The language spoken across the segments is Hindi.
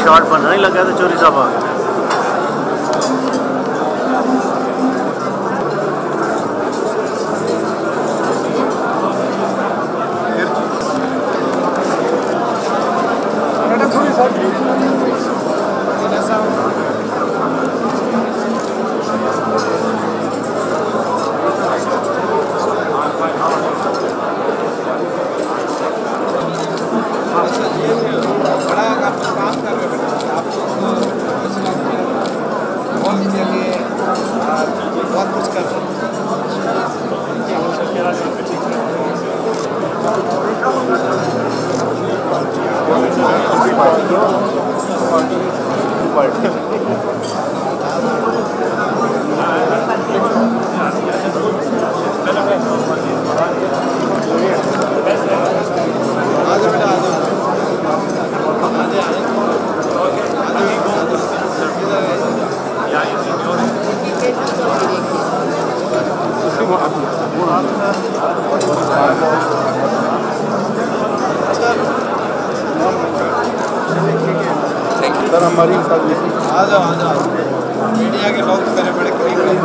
शॉट बनने नहीं लगा तो चोरी साहब आ गए। बहुत कुछ कर रहे सर हमारी आ जाओ मीडिया के लोग मेरे बड़े करीब हैं।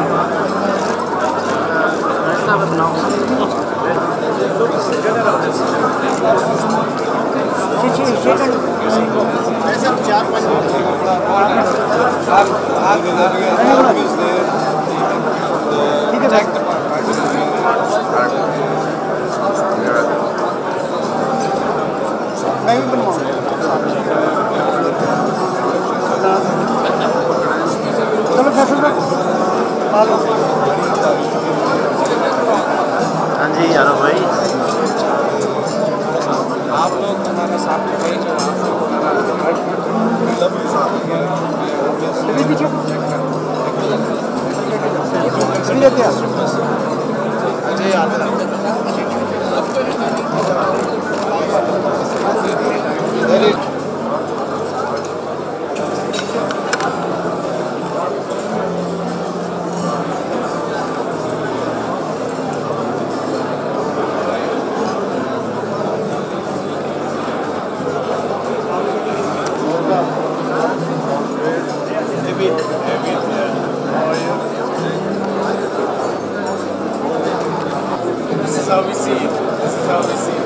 हाँ जी यारो भाई, आप लोग हमारे साथ में जो This is how we see it.